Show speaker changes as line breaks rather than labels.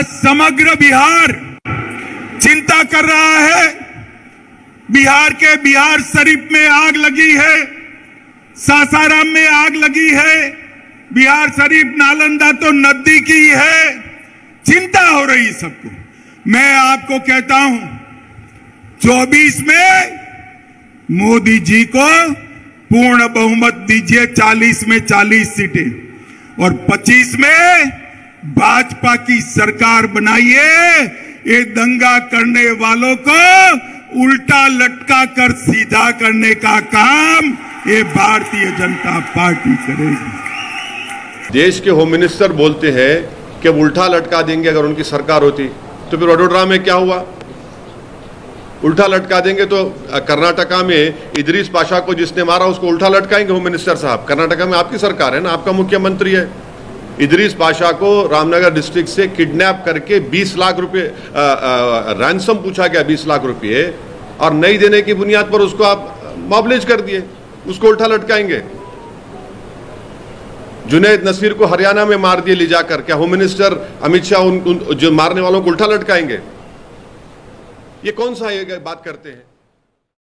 आज समग्र बिहार चिंता कर रहा है। बिहार के बिहार शरीफ में आग लगी है, सासाराम में आग लगी है, बिहार शरीफ नालंदा तो नजदीकी है। चिंता हो रही सबको। मैं आपको कहता हूं 24 में मोदी जी को पूर्ण बहुमत दीजिए, 40 में 40 सीटें, और 25 में भाजपा की सरकार बनाइए। ये दंगा करने वालों को उल्टा लटका कर सीधा करने का काम ये भारतीय जनता पार्टी करेगी।
देश के होम मिनिस्टर बोलते हैं कि उल्टा लटका देंगे अगर उनकी सरकार होती, तो फिर वडोदरा में क्या हुआ? उल्टा लटका देंगे तो कर्नाटका में इदरीस पाशा को जिसने मारा उसको उल्टा लटकाएंगे होम मिनिस्टर साहब। कर्नाटका में आपकी सरकार है ना, आपका मुख्यमंत्री है। इदरीस पाशा को रामनगर डिस्ट्रिक्ट से किडनैप करके 20 लाख रुपए रैंसम पूछा गया, 20 लाख रुपए, और नहीं देने की बुनियाद पर उसको आप मॉबलेज कर दिए, उसको उल्टा लटकाएंगे। जुनैद नसीर को हरियाणा में मार दिए ले जाकर, क्या होम मिनिस्टर अमित शाह जो मारने वालों को उल्टा लटकाएंगे? ये कौन सा ये बात करते हैं?